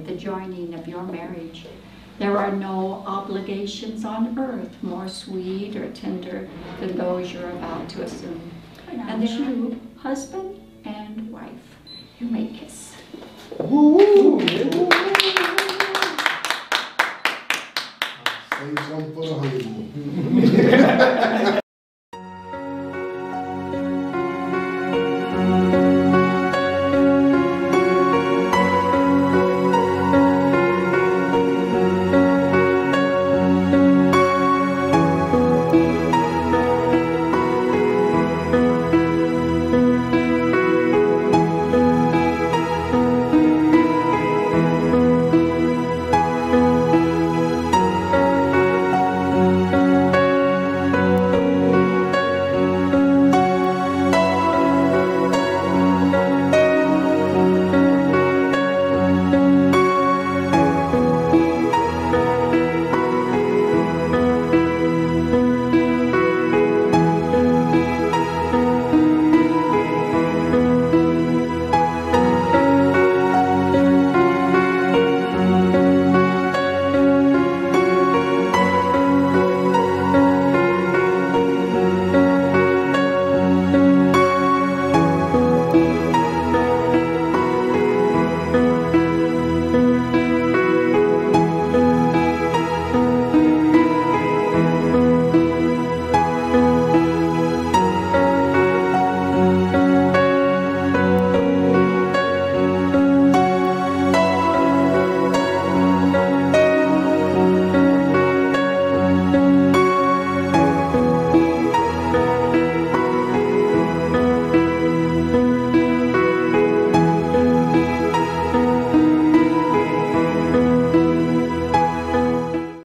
the joining of your marriage. There are no obligations on earth more sweet or tender than those you're about to assume. And the true husband and wife, you may kiss. Woo! Save some for the honeymoon.